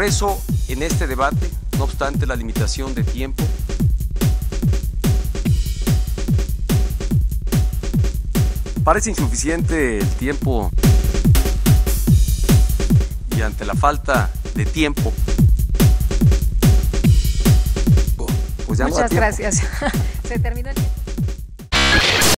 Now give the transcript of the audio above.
Por eso, en este debate, no obstante la limitación de tiempo, parece insuficiente el tiempo y ante la falta de tiempo, pues ya no da Muchas tiempo. gracias. Se terminó el tiempo.